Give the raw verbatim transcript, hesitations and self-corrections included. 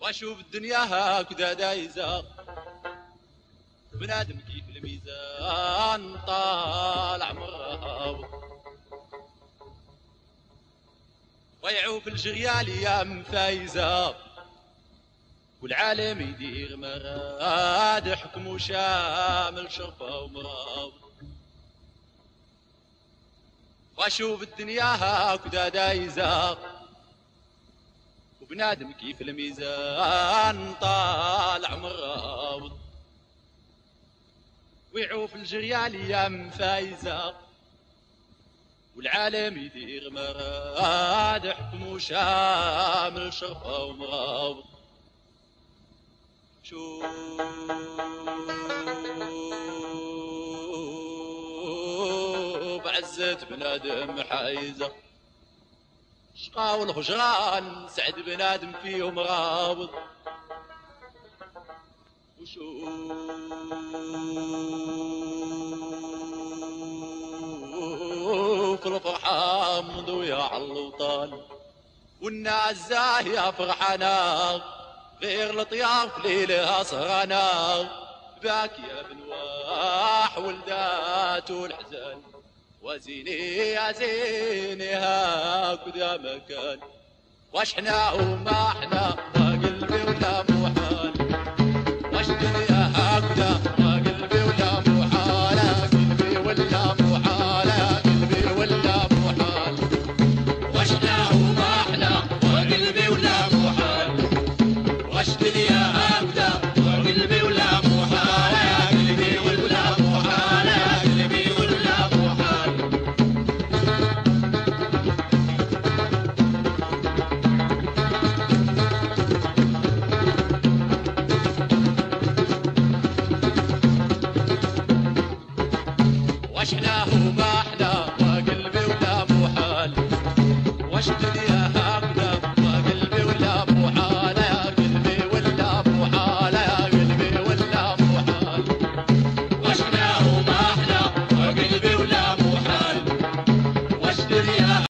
واشوف الدنيا هكذا دايزة بنادم كيف الميزان طالع مرهاوط ويعوف الجريال ايام فايزة والعالم يدير مراد حكم وشامل شرفة ومراوط واشوف الدنيا هكذا دايزة وبنادم كيف الميزان طالع مراوض ويعوف الجريال ايام فايزة والعالم يدير مراد حكم وشامل شرفة ومراوض شوف عزة بنادم حايزة شقا والخجران سعد بنادم فيهم رابط وشوف الفرحة مضوية على الوطن والناس زاهية فرحانة غير الطياف ليلها سهرانة باكية بنواح ولدات والحزن وزيني يا زيني هاكذا مكان واش حنا وما حنا وقلبي ولا مو حال واش دنيا